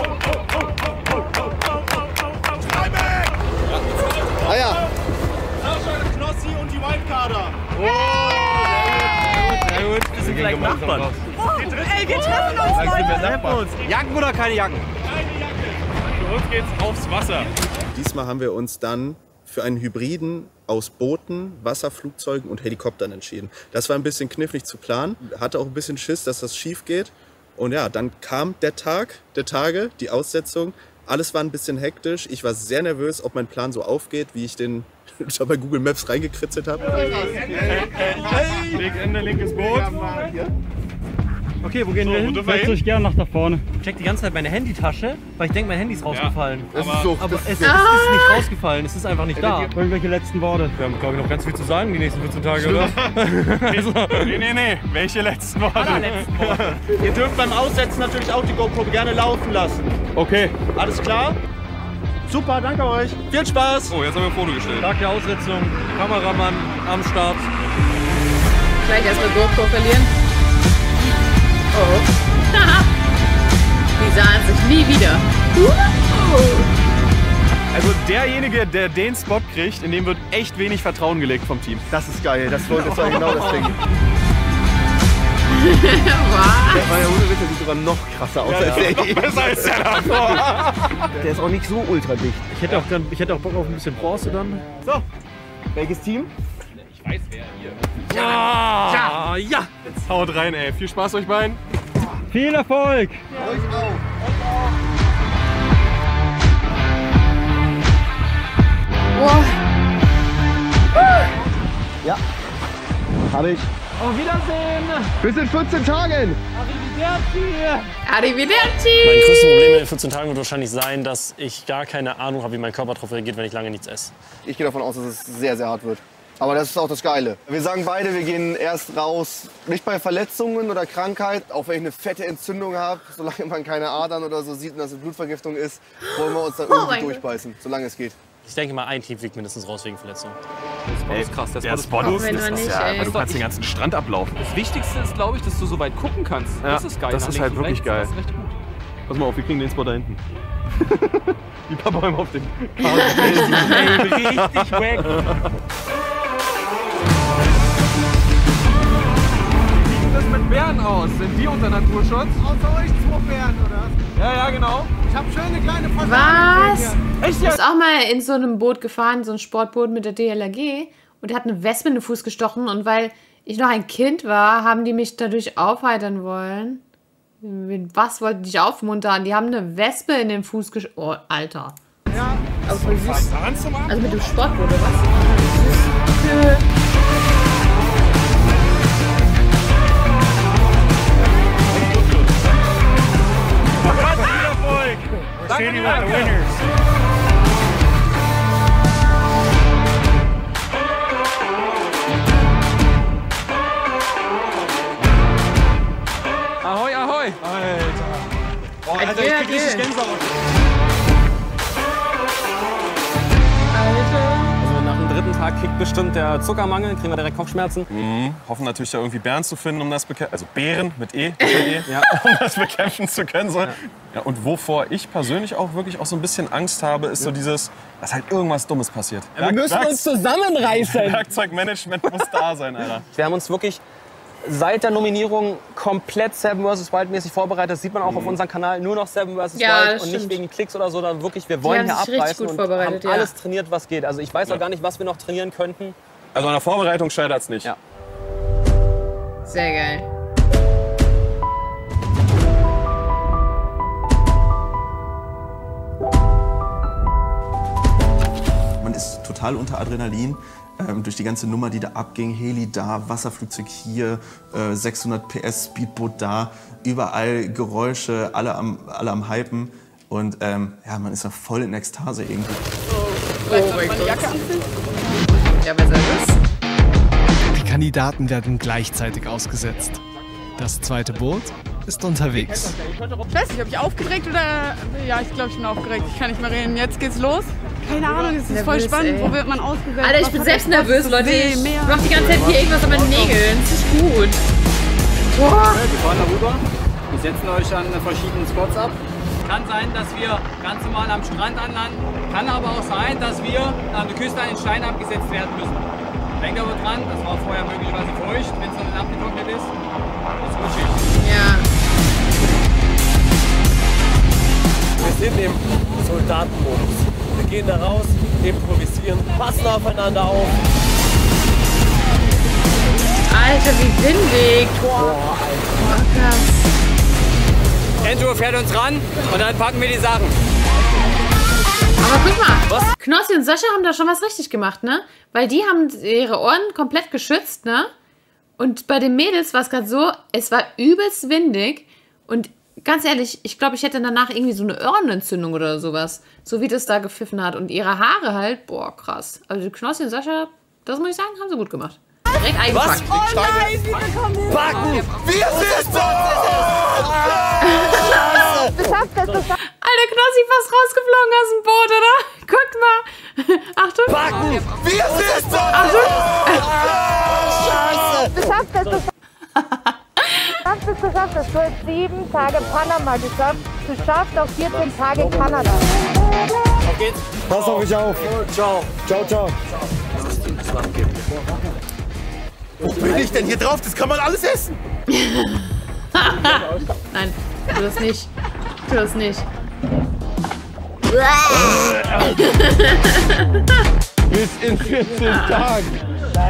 Trimax! Ah ja. Sascha, Knossi und die Wildcarder. Oh, sehr gut. Wir sind gleich Nachbarn. Oh, ey, wir treffen uns, Leute. Wir treffen uns. Jacken oder keine Jacken? Keine Jacke. Für uns geht's aufs Wasser. Diesmal haben wir uns dann für einen Hybriden aus Booten, Wasserflugzeugen und Helikoptern entschieden. Das war ein bisschen knifflig zu planen. Hatte auch ein bisschen Schiss, dass das schief geht. Und ja, dann kam der Tag, der Tage, die Aussetzung. Alles war ein bisschen hektisch. Ich war sehr nervös, ob mein Plan so aufgeht, wie ich den bei Google Maps reingekritzelt habe. Wegende, linkes Boot. Okay, wo gehen so, wir hin? Setzt euch gerne nach da vorne. Ich check die ganze Zeit meine Handytasche, weil ich denke, mein Handy ist rausgefallen. Ja, aber, so, aber es, es ist nicht rausgefallen, es ist einfach nicht da. Irgendwelche letzten Worte? Wir haben, glaube ich, noch ganz viel zu sagen die nächsten vierzehn Tage, oder? also. Nee, nee, nee. Welche letzten Worte? letzten Worte. Ihr dürft beim Aussetzen natürlich auch die GoPro gerne laufen lassen. Okay. Alles klar? Super, danke euch. Viel Spaß. Oh, jetzt haben wir ein Foto gestellt. Tag der Aussetzung, Kameramann am Start. Gleich erstmal GoPro verlieren. Oh. Die sahen sich nie wieder. Also derjenige, der den Spot kriegt, in dem wird echt wenig Vertrauen gelegt vom Team. Das ist geil, das wollte das war genau das Ding. Was? Meine Hundewitte sieht sogar noch krasser aus Ja, als der noch besser als der davor. Der ist auch nicht so ultra dicht. Ich hätte auch, dann, ich hätte auch Bock auf ein bisschen Bronze dann. So, welches Team? Ich weiß wer hier. Ja! Ja! Ja! Jetzt haut rein, ey. Viel Spaß euch beiden. Viel Erfolg! Euch auch. Wow. Ja, habe ich. Auf Wiedersehen! Bis in vierzehn Tagen! Arrivederci! Arrivederci! Mein größtes Problem in den vierzehn Tagen wird wahrscheinlich sein, dass ich gar keine Ahnung habe, wie mein Körper darauf reagiert, wenn ich lange nichts esse. Ich gehe davon aus, dass es sehr, sehr hart wird. Aber das ist auch das Geile. Wir sagen beide, wir gehen erst raus, nicht bei Verletzungen oder Krankheit, auch wenn ich eine fette Entzündung habe, solange man keine Adern oder so sieht und das eine Blutvergiftung ist, wollen wir uns da irgendwie oh durchbeißen, solange es geht. Ich denke mal, ein Team fliegt mindestens raus wegen Verletzung. Das ist krass, der Spot ist, ist, ist, ist ja, du kannst den ganzen Strand ablaufen. Das Wichtigste ist, glaube ich, dass du so weit gucken kannst. Ja, das ist geil. Das ist halt wirklich geil. Das ist recht gut. Pass mal auf, wir kriegen den Spot da hinten. Die paar Bäume auf dem Ey, richtig wack. Wie sieht das mit Bären aus? Sind die unter Naturschutz? Außer euch zwei Bären, oder? Ja, ja, genau. Ich habe schöne kleine Fasanen. Was? Echt Ich ja? bin auch mal in so einem Boot gefahren, so ein Sportboot mit der D L R G. Und der hat eine Wespe in den Fuß gestochen. Und weil ich noch ein Kind war, haben die mich dadurch aufheitern wollen. Mit was wollten die dich aufmuntern? Die haben eine Wespe in den Fuß gestochen. Oh, Alter. Ja. Aber voll süß. Also mit dem Sportboot, oder was? Süß. Danke, danke. Ahoi, ahoi. Alter. Boah, Alter, Adieu, ich krieg richtig adieu. Gänsehaut. Alter. Also nach dem dritten Tag kickt bestimmt der Zuckermangel, kriegen wir direkt Kopfschmerzen. Mhm. Hoffen natürlich da irgendwie Bären zu finden, um das bekämpfen, also Bären mit E, mit E ja. um das bekämpfen zu können. So. Ja. Ja, und wovor ich persönlich auch wirklich auch so ein bisschen Angst habe, ist so dieses, dass halt irgendwas Dummes passiert. Ja, wir müssen Werk uns zusammenreißen. Werkzeugmanagement muss da sein, Alter. Wir haben uns wirklich seit der Nominierung komplett Seven versus. Wild mäßig vorbereitet. Das sieht man auch mhm. auf unserem Kanal. Nur noch Seven versus. Ja, Wild und nicht wegen Klicks oder so. Dann wirklich, wir wollen hier abreißen und haben ja. alles trainiert, was geht. Also ich weiß ja. auch gar nicht, was wir noch trainieren könnten. Also an der Vorbereitung scheitert es nicht. Ja. Sehr geil. Man ist total unter Adrenalin. Ähm, durch die ganze Nummer, die da abging, Heli da, Wasserflugzeug hier, äh, sechshundert P S Speedboot da, überall Geräusche, alle am, alle am Hypen und ähm, ja, man ist ja voll in Ekstase irgendwie. Oh, oh mein Gott. Ja, wer soll das? Die Kandidaten werden gleichzeitig ausgesetzt. Das zweite Boot ist unterwegs. Ich weiß nicht, ob ich aufgeregt oder... Ja, ich glaube, ich bin aufgeregt. Ich kann nicht mehr reden. Jetzt geht's los. Keine Ahnung, es ist nervös, voll spannend. Ey. Wo wird man ausgesetzt? Alter, ich bin selbst nervös, Leute. Ich mach die ganze Zeit hier irgendwas an meinen Nägeln. Das ist nicht gut. Boah. Wir fahren darüber. Wir setzen euch an verschiedenen Spots ab. Kann sein, dass wir ganz normal am Strand anlanden. Kann aber auch sein, dass wir an der Küste an den Stein abgesetzt werden müssen. Denkt aber dran, das war vorher möglicherweise feucht, wenn es dann abgetrocknet ist. Das ist Schicht. Ja. Wir sind im Soldatenmodus. Wir gehen da raus, improvisieren, passen aufeinander auf. Alter, wie windig. Boah, Alter. Oh, krass. Andrew fährt uns ran und dann packen wir die Sachen. Aber guck mal, was? Knossi und Sascha haben da schon was richtig gemacht, ne? Weil die haben ihre Ohren komplett geschützt, ne? Und bei den Mädels war es gerade so, es war übelst windig und ganz ehrlich, ich glaube, ich hätte danach irgendwie so eine Ohrenentzündung oder sowas. So wie das da gepfiffen hat. Und ihre Haare halt, boah, krass. Also Knossi und Sascha, das muss ich sagen, haben sie gut gemacht. Direkt eingepackt. Was? Oh nein, wir bekommen Backen! Wir sind so! Alter, Knossi fast rausgeflogen aus dem Boot, oder? Guckt mal. Achtung. Backen! Wir sind so! Achtung. Scheiße! Du schaffst es, du schaffst es. Du schaffst es. Du hast sieben Tage Panama geschafft. Du schaffst auch vierzehn Tage Kanada. Auf geht's. Pass auf mich auf. Ciao. Ciao, ciao. Wo bin ich denn hier drauf? Das kann man alles essen. Nein, tu das nicht. Tu das nicht. Bis in vierzehn Tagen.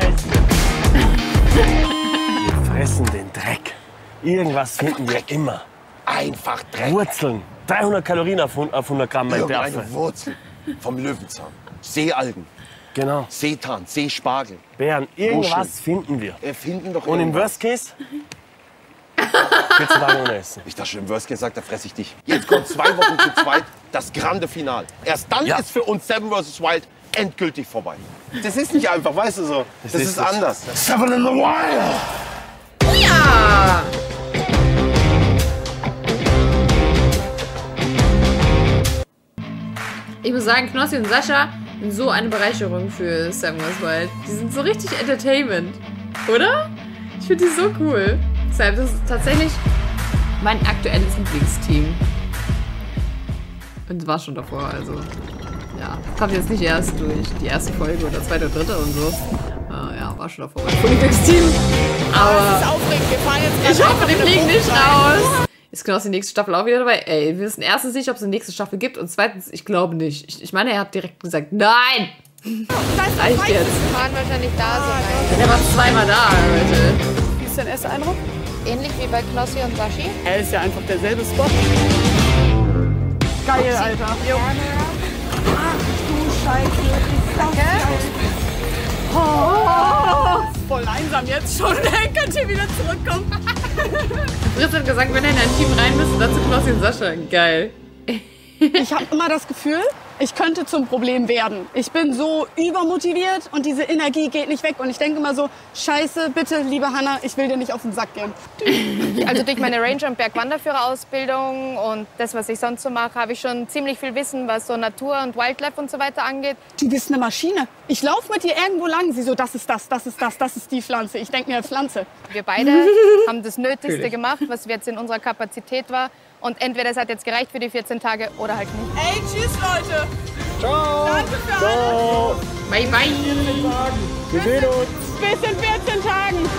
Wir fressen den Dreck. Irgendwas finden wir immer. Einfach Dreck. Wurzeln. dreihundert Kalorien auf hundert Gramm bei der Eine Wurzel vom Löwenzahn. Seealgen. Genau. Seetan, Seespargel. Bären, irgendwas Muscheln. finden wir. Wir finden doch Und im irgendwas. Worst Case? vierzehn Tage ohne Essen. Ich dachte schon, im Worst Case sagt, da fresse ich dich. Jetzt kommt zwei Wochen zu zweit das grande Finale. Erst dann Ja. ist für uns Seven versus. Wild endgültig vorbei. Das ist nicht einfach, weißt du so. Das, Das ist, ist es. anders. Seven in the Wild! Ja! Ich muss sagen, Knossi und Sascha sind so eine Bereicherung für Seven versus. Wild. Die sind so richtig Entertainment. Oder? Ich finde die so cool. Deshalb, das ist tatsächlich mein aktuelles Lieblingsteam. Und es war schon davor, also ja. Kommt jetzt nicht erst durch die erste Folge oder zweite oder dritte und so. Uh, ja, war schon davor mein Lieblingsteam. Aber Das ist aufregend. Wir fahren jetzt ich hoffe, die fliegen nicht raus. Ist Knossi die nächste Staffel auch wieder dabei? Ey, wir wissen erstens nicht, ob es eine nächste Staffel gibt und zweitens, ich glaube nicht. Ich, ich meine, er hat direkt gesagt, nein! Das reicht jetzt. Wir fahren wahrscheinlich da so. Der war zweimal da, Leute. Wie ist dein erster Eindruck? Ähnlich wie bei Knossi und Sashi. Er ist ja einfach derselbe Spot. Geil, Alter. Jo. Ach du Scheiße. Danke. Oh, voll einsam jetzt schon. Könnt ihr wieder zurückkommen? Fritz hat gesagt, wenn er in ein Team rein müsste, dann zu Knossi und Sascha. Geil. Ich habe immer das Gefühl, Ich könnte zum Problem werden. Ich bin so übermotiviert und diese Energie geht nicht weg. Und ich denke immer so, scheiße, bitte, liebe Hanna, ich will dir nicht auf den Sack gehen. Also durch meine Ranger- und Bergwanderführerausbildung und das, was ich sonst so mache, habe ich schon ziemlich viel Wissen, was so Natur und Wildlife und so weiter angeht. Du bist eine Maschine. Ich laufe mit dir irgendwo lang. Sie so, das ist das, das ist das, das ist die Pflanze. Ich denke mir, Pflanze. Wir beide haben das Nötigste gemacht, was jetzt in unserer Kapazität war. Und entweder es hat jetzt gereicht für die vierzehn Tage oder halt nicht. Ey, tschüss, Leute. Ciao. Danke für Ciao. alles. Bye, bye. Wir sehen uns. Bis in vierzehn Tagen.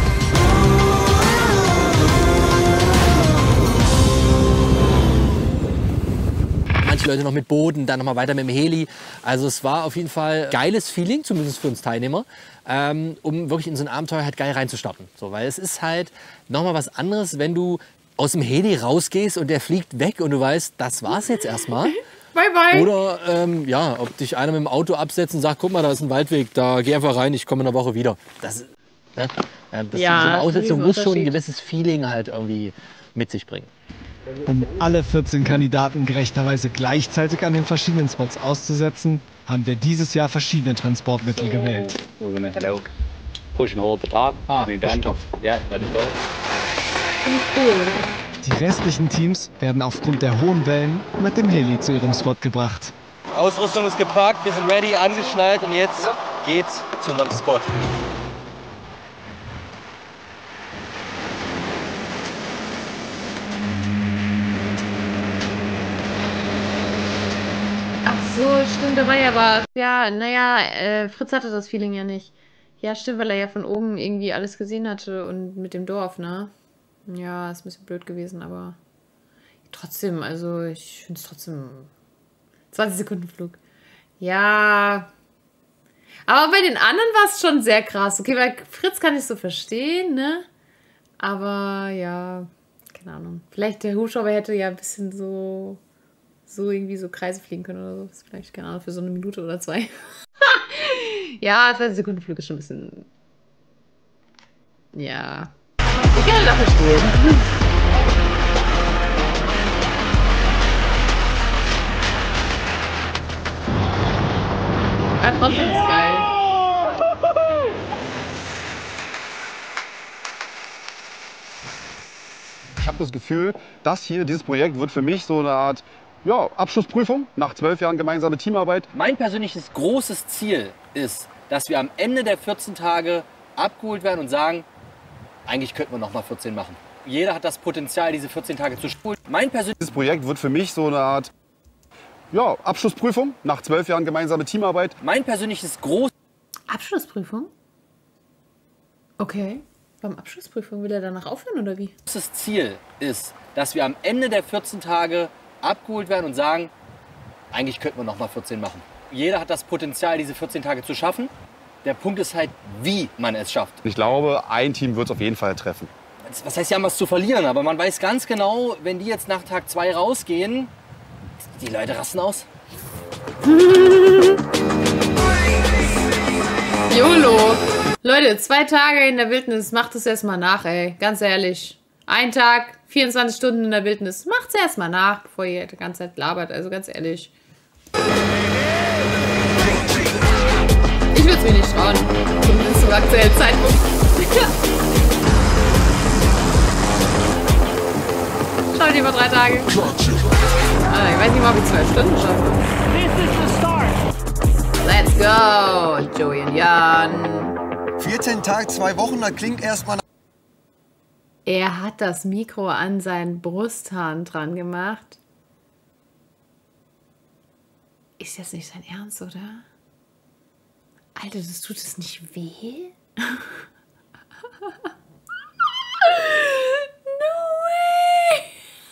Manche Leute noch mit Booten, dann noch mal weiter mit dem Heli. Also es war auf jeden Fall ein geiles Feeling, zumindest für uns Teilnehmer, ähm, um wirklich in so ein Abenteuer halt geil reinzustarten. So, weil es ist halt noch mal was anderes, wenn du aus dem Heli rausgehst und der fliegt weg und du weißt, das war's jetzt erstmal. Bye, bye. Oder ähm, ja, ob dich einer mit dem Auto absetzt und sagt, guck mal, da ist ein Waldweg, da geh einfach rein, ich komme in einer Woche wieder. Das, ne? das Ja, so eine Aussetzung das ist ein muss schon ein Unterschied. gewisses Feeling halt irgendwie mit sich bringen. Um alle vierzehn Kandidaten gerechterweise gleichzeitig an den verschiedenen Spots auszusetzen, haben wir dieses Jahr verschiedene Transportmittel gewählt. Push and hold the top. Ah, ja, let it go. Die restlichen Teams werden aufgrund der hohen Wellen mit dem Heli zu ihrem Spot gebracht. Ausrüstung ist gepackt, wir sind ready, angeschnallt und jetzt geht's zu unserem Spot. Ach so, stimmt, da war ja aber. Ja, naja, äh, Fritz hatte das Feeling ja nicht. Ja, stimmt, weil er ja von oben irgendwie alles gesehen hatte und mit dem Dorf, ne? Ja, ist ein bisschen blöd gewesen, aber trotzdem, also ich finde es trotzdem zwanzig Sekunden Flug. Ja, aber bei den anderen war es schon sehr krass. Okay, bei Fritz kann ich so verstehen, ne? Aber ja, keine Ahnung. Vielleicht der Hubschrauber hätte ja ein bisschen so, so irgendwie so Kreise fliegen können oder so. Das ist vielleicht, keine Ahnung, für so eine Minute oder zwei. Ja, zwanzig Sekunden Flug ist schon ein bisschen. Ja. Ich kann das verstehen. Aber trotzdem ist es geil. Ich habe das Gefühl, das hier, dieses Projekt wird für mich so eine Art ja, Abschlussprüfung nach zwölf Jahren gemeinsame Teamarbeit. Mein persönliches großes Ziel ist, dass wir am Ende der vierzehn Tage abgeholt werden und sagen, eigentlich könnten wir noch mal vierzehn machen. Jeder hat das Potenzial, diese vierzehn Tage zu spulen. Mein persönliches Projekt wird für mich so eine Art ja, Abschlussprüfung nach zwölf Jahren gemeinsame Teamarbeit. Mein persönliches groß Abschlussprüfung? Okay. Beim Abschlussprüfung will er danach aufhören oder wie? großes Ziel ist, dass wir am Ende der vierzehn Tage abgeholt werden und sagen, eigentlich könnten wir noch mal vierzehn machen. Jeder hat das Potenzial, diese vierzehn Tage zu schaffen. Der Punkt ist halt, wie man es schafft. Ich glaube, ein Team wird es auf jeden Fall treffen. Was heißt, sie haben was zu verlieren, aber man weiß ganz genau, wenn die jetzt nach Tag zwei rausgehen, die Leute rasten aus. YOLO. Leute, zwei Tage in der Wildnis, macht es erstmal nach, ey. Ganz ehrlich. Ein Tag, vierundzwanzig Stunden in der Wildnis. Macht es erstmal nach, bevor ihr die ganze Zeit labert. Also ganz ehrlich. Ich würde es mir nicht trauen. Zumindest zum aktuellen Zeitpunkt. Schaut lieber drei Tage. Ah, ich weiß nicht mal, ob ich zwei Stunden schaffe. Let's go, Joey und Jan. vierzehn Tage, zwei Wochen, das klingt erstmal. Er hat das Mikro an seinen Brusthahn dran gemacht. Ist das nicht sein Ernst, oder? Alter, das tut es nicht weh? No way!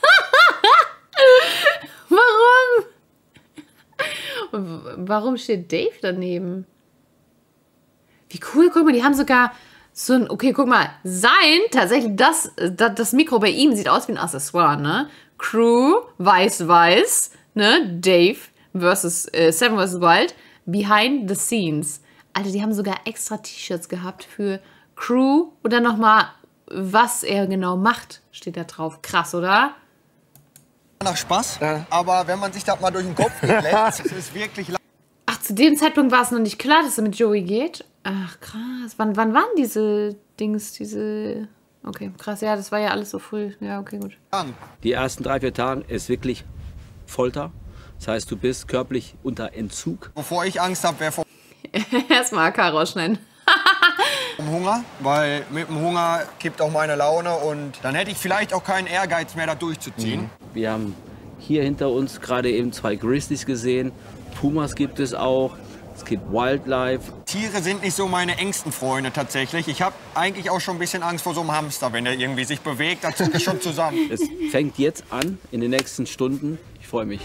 Warum? Warum steht Dave daneben? Wie cool, guck mal, die haben sogar so ein, okay, guck mal, sein, tatsächlich, das, das, das Mikro bei ihm sieht aus wie ein Accessoire, ne? Crew, weiß-weiß, ne? Dave versus äh, Seven versus. Wild, behind the scenes. Alter, die haben sogar extra T-Shirts gehabt für Crew und dann nochmal, was er genau macht, steht da drauf. Krass, oder? nach Spaß, aber wenn man sich das mal durch den Kopf geht, lässt, es ist wirklich lang. Ach, zu dem Zeitpunkt war es noch nicht klar, dass es mit Joey geht? Ach, krass. Wann, wann waren diese Dings, diese... Okay, krass. Ja, das war ja alles so früh. Ja, okay, gut. Die ersten drei, vier Tage ist wirklich Folter. Das heißt, du bist körperlich unter Entzug. Bevor ich Angst habe, wäre vor Erstmal A K rausschneiden. vom Hunger, weil mit dem Hunger kippt auch meine Laune und dann hätte ich vielleicht auch keinen Ehrgeiz mehr, da durchzuziehen. Wir haben hier hinter uns gerade eben zwei Grizzlies gesehen. Pumas gibt es auch. Es gibt Wildlife. Tiere sind nicht so meine engsten Freunde tatsächlich. Ich habe eigentlich auch schon ein bisschen Angst vor so einem Hamster, wenn der irgendwie sich bewegt, da zucke ich schon zusammen. Es fängt jetzt an, in den nächsten Stunden. Ich freue mich.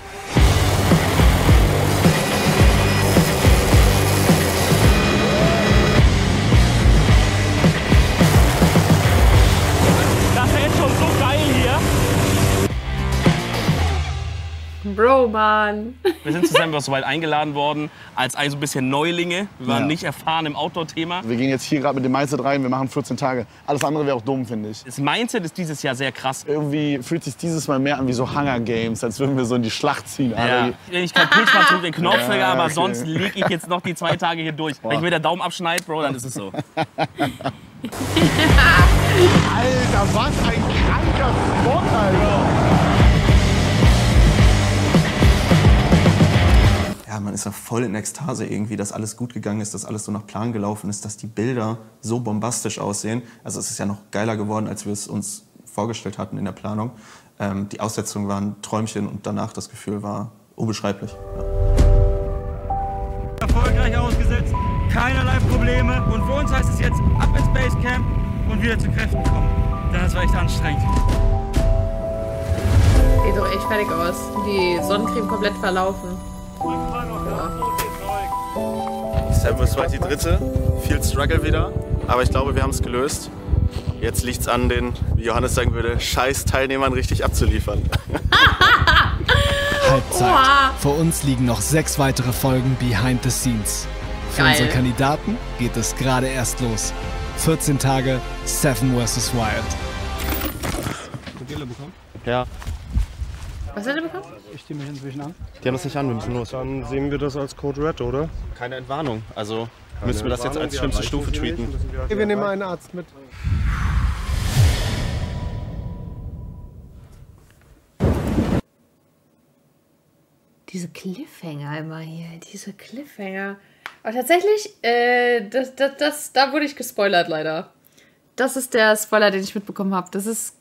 Das ist jetzt schon so geil hier. Bro, Mann. Wir sind zusammen was soweit eingeladen worden, als ein so ein bisschen Neulinge. Wir waren Ja. nicht erfahren im Outdoor-Thema. Wir gehen jetzt hier gerade mit dem Mindset rein, wir machen vierzehn Tage. Alles andere wäre auch dumm, finde ich. Das Mindset ist dieses Jahr sehr krass. Irgendwie fühlt sich dieses Mal mehr an wie so Hunger Games, als würden wir so in die Schlacht ziehen. Ja. alle. Wenn ich kein Puls mal drücke, den Knopf, Ja, Digga, aber okay. sonst lege ich jetzt noch die zwei Tage hier durch. Wenn ich mir der Daumen abschneide, Bro, dann ist es so. Alter, was ein kranker Spot, Alter. Ja, man ist ja voll in Ekstase irgendwie, dass alles gut gegangen ist, dass alles so nach Plan gelaufen ist, dass die Bilder so bombastisch aussehen. Also es ist ja noch geiler geworden, als wir es uns vorgestellt hatten in der Planung. Ähm, die Aussetzungen waren Träumchen und danach das Gefühl war unbeschreiblich. Ja. Erfolgreich ausgesetzt, keinerlei Probleme. Und für uns heißt es jetzt ab ins Basecamp und wieder zu Kräften kommen. Das war echt anstrengend. Sieht doch echt fertig aus. Die Sonnencreme komplett verlaufen. Servus war die dritte, viel Struggle wieder, aber ich glaube, wir haben es gelöst. Jetzt liegt es an den, wie Johannes sagen würde, scheiß Teilnehmern richtig abzuliefern. Halbzeit. Oha. Vor uns liegen noch sechs weitere Folgen Behind the Scenes. Für Geil. unsere Kandidaten geht es gerade erst los. vierzehn Tage Seven versus. Wild. bekommen? Ja. Was hat er bekommen? Ich stehe mich inzwischen an. Die haben das nicht an, wir müssen los. Dann sehen wir das als Code Red, oder? Keine Entwarnung. Also Keine müssen wir das jetzt Entwarnung, als wir schlimmste erreichen Stufe sie nicht, treaten. müssen wir- Wir nehmen einen Arzt mit. Diese Cliffhanger immer hier, diese Cliffhanger. Aber tatsächlich, äh, das, das, das, da wurde ich gespoilert leider. Das ist der Spoiler, den ich mitbekommen habe. Das ist,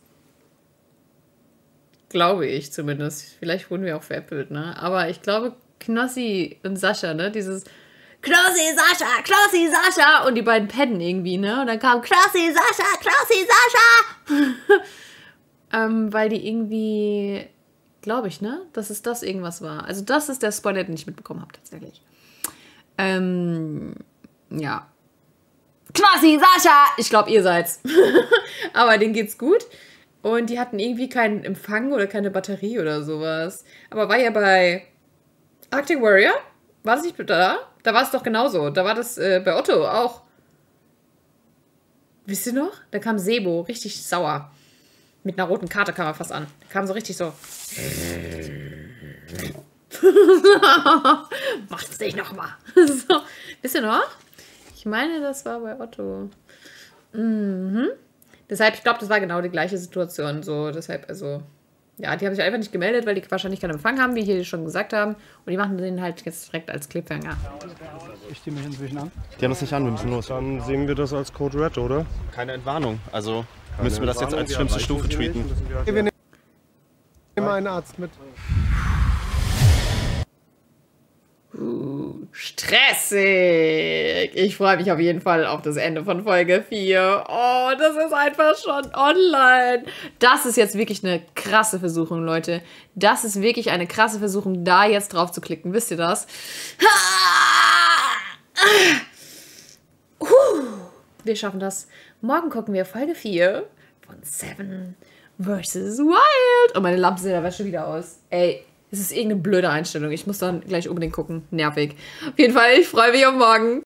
glaube ich zumindest. Vielleicht wurden wir auch veräppelt, ne? Aber ich glaube, Knossi und Sascha, ne? Dieses Knossi, Sascha, Knossi, Sascha. Und die beiden pennen irgendwie, ne? Und dann kam Knossi, Sascha, Knossi, Sascha. ähm, weil die irgendwie, glaube ich, ne? Dass es das irgendwas war. Also das ist der Spoiler, den ich mitbekommen habe, tatsächlich. Ähm, ja. Knossi, Sascha! Ich glaube, ihr seid's. Aber denen geht's gut. Und die hatten irgendwie keinen Empfang oder keine Batterie oder sowas. Aber war ja bei Arctic Warrior? War das nicht da? Da war es doch genauso. Da war das äh, bei Otto auch. Wisst ihr noch? Da kam Sebo richtig sauer. Mit einer roten Karte kam er fast an. Da kam so richtig so. Macht's nicht nochmal. So. Wisst ihr noch? Ich meine, das war bei Otto. Mhm. Deshalb, ich glaube, das war genau die gleiche Situation. So, deshalb, also, ja, die haben sich einfach nicht gemeldet, weil die wahrscheinlich keinen Empfang haben, wie hier schon gesagt haben. Und die machen den halt jetzt direkt als Cliffhanger. Ich stehe mich inzwischen an. Die haben das nicht an, wir müssen los. Dann sehen wir das als Code Red, oder? Keine Entwarnung. Also Keine müssen wir das jetzt Entwarnung, als wir schlimmste erreichen Stufe sie nicht, treaten. müssen wir- Wir nehmen einen Arzt mit. Uh, stressig. Ich freue mich auf jeden Fall auf das Ende von Folge vier. Oh, das ist einfach schon online. Das ist jetzt wirklich eine krasse Versuchung, Leute. Das ist wirklich eine krasse Versuchung, da jetzt drauf zu klicken. Wisst ihr das? Wir schaffen das. Morgen gucken wir Folge vier von Seven versus. Wild. Und meine Lampe sieht aber schon wieder aus. Ey. Es ist irgendeine blöde Einstellung. Ich muss dann gleich unbedingt gucken. Nervig. Auf jeden Fall, ich freue mich auf morgen.